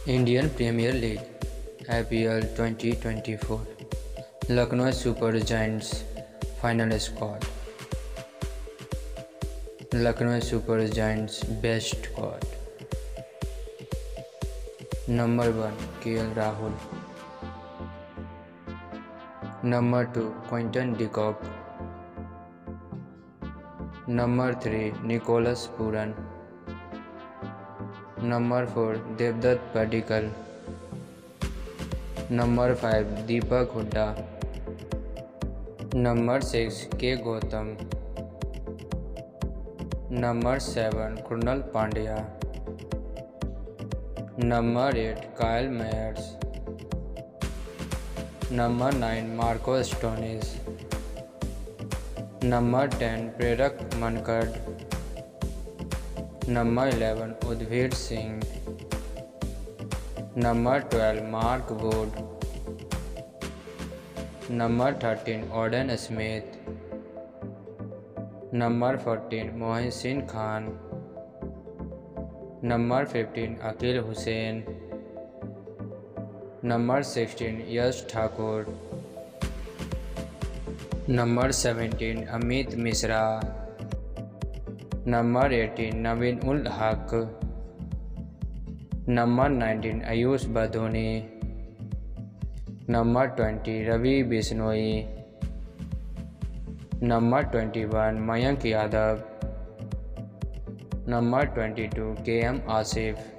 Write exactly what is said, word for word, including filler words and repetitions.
Indian premier league I P L twenty twenty four Lucknow super giants final squad. Lucknow super giants best squad. Number one K L Rahul, number two Quinton de Kock, number three Nicholas Pooran, number four Devdutt Padikkal, number five Deepak Hooda, number six K Gowtham, number seven Krunal Pandya, number eight Kyle Mayers, number nine Marco Stoinis, number ten Prerak Mankad, number eleven Yudhvir Singh, number twelve Mark Wood, number thirteen Odean Smith, number fourteen Mohsin Khan, number fifteen Akeal Hosein, number sixteen Yash Thakur, number seventeen Amit Mishra, number eighteen Naveen ul Haq, number nineteen Ayush Badoni, number twenty Ravi Bishnoi, number twenty one Mayank Yadav, number twenty two K M Asif,